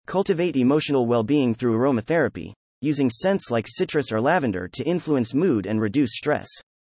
Cultivate emotional well-being through aromatherapy, using scents like citrus or lavender to influence mood and reduce stress.